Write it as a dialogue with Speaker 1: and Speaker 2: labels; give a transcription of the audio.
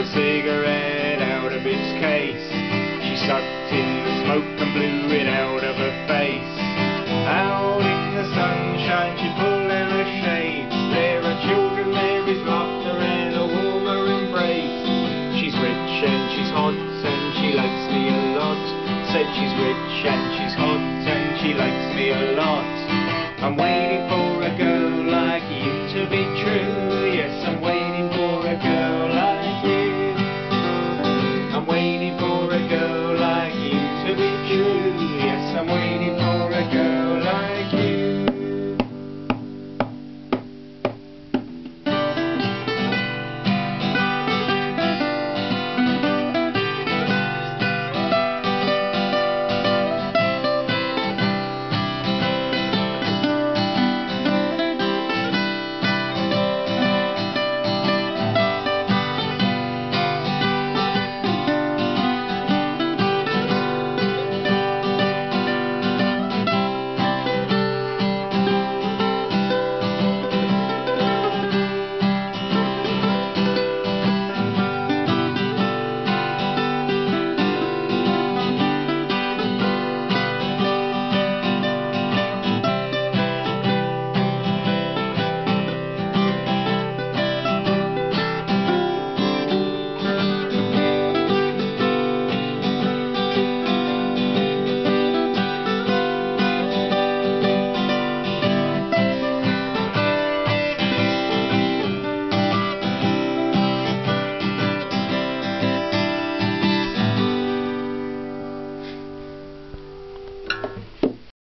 Speaker 1: a cigarette out of its case. She sucked in the smoke and blew it out of her face. Out in the sunshine she pulled out a shade. There are children, there is laughter and a warmer embrace. She's rich and she's hot and she likes me a lot. Said she's rich and she's hot and she likes me a lot.